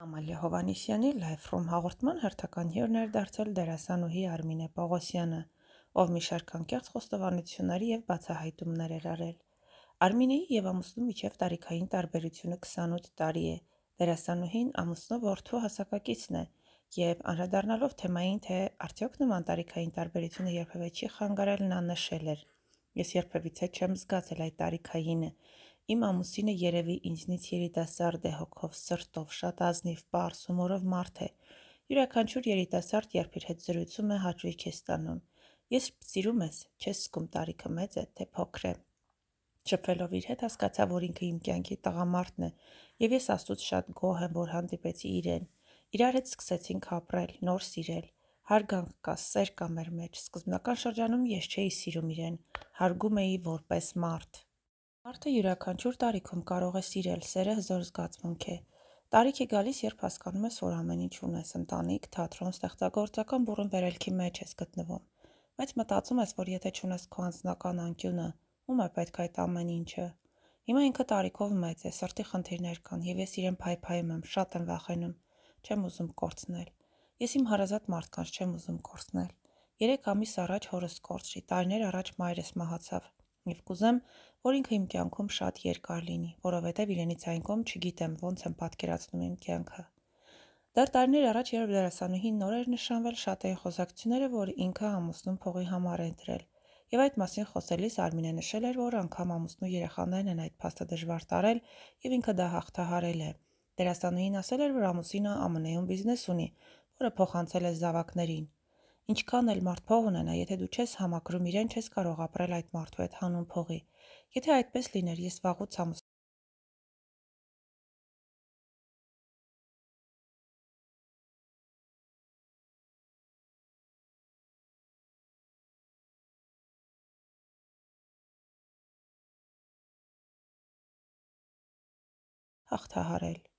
Ամալիա Հովհաննիսյանի Live from հաղորդման հերթական հյուրն էր դարձել դերասանուհի Արմինե Պողոսյանը, ով մի շարք անկեղծ խոստովանությունների և բացահայտումներ էր արել։ Արմինեի և ամուսնու միջև տարիքային տարբերությունը 28 տարի է։ Դերասանուհին ամուսնու որդու հասակակիցն է և անդրադառնալով թեմային, թե արդյոք նման տարիքային տարբերությունը երբևէ չի խանգարել, նա նշել էր. «Ես երբևիցե չեմ զգացել այդ տարիքայինը։ Իմ ամուսինը երևի ինձնից երիտասարդ է հոգով, սրտով, շատ ազնիվ, պարզ, հումորով մարդ է։ Յուրաքանչյուր երիտասարդ, երբ իր հետ զրույցում է, հաճույք է ստանում։ Երբ սիրում ես, չես զգում տարիքը մեծ է, թե փոքր է»։ Շփվելով իր հետ հասկացա, որ ինքը իմ կյանքի տղամարդն է, և ես Աստծուց շատ գոհ եմ, որ հանդիպեցի իրեն։ Իրար հետ սկսեցինք ապրել, նոր սիրել։ Հարգանք կա, սեր կա մեր մեջ։ Սկզբնական շրջանում ես չէի սիրում իրեն, հարգում էի որպես մարդ։ Մարդը յուրաքանչյուր տարիքում կարող է սիրել, սերը հզոր զգացմունք է։ Տարիք է գալիս, երբ հասկանում ես, որ ամեն ինչ ունես, ընտանիք, թատրոն, ստեղծագործական բուռն վերելքի մեջ ես գտնվում։ Բայց մտածում ես, որ եթե չունես քո անձնական անկյունը, ում է պետք այդ ամեն ինչը։ Հիմա ինքը տարիքով մեծ է, սրտի խնդիրներ կան, և ես իրեն փայփայում եմ, շատ եմ վախենում։ Չեմ ուզում կորցնել։ Ես իմ հարազատ մարդկանց չեմ ուզում կորցնել։ 3 ամիս առաջ հորս կորցրի, տարիներ առաջ մայրս մահացավ, և կուզեմ, որ ինքը իմ կյանքում շատ երկար լինի, որովհետև իրենից այն կողմ չգիտեմ ոնց եմ պատկերացնում իմ կյանքը։ Դեռ տարիներ առաջ, երբ դերասանուհին նոր էր նշանվել, շատ էին խոսակցությունները, որ ինքը ամուսնուն փողի համար է ընտրել, և այդ մասին խոսելիս Արմինեն նշել էր, որ անգամ ամուսնու երեխաներն են այդ փաստը դժվար տարել, և ինքը դա հաղթահարել է։ Դերասանուհին ասել էր, որ ամուսինը ԱՄՆ-ում բիզնես ունի, որը փոխանցել է զավակներին։ Ինչքան էլ մարդ փող ունենա, եթե դու չես համակրում իրեն, չես կարող ապրել այդ մարդու հետ հանուն փողի։ Եթե այդպես լիներ, ես վաղուց հաղթահարել։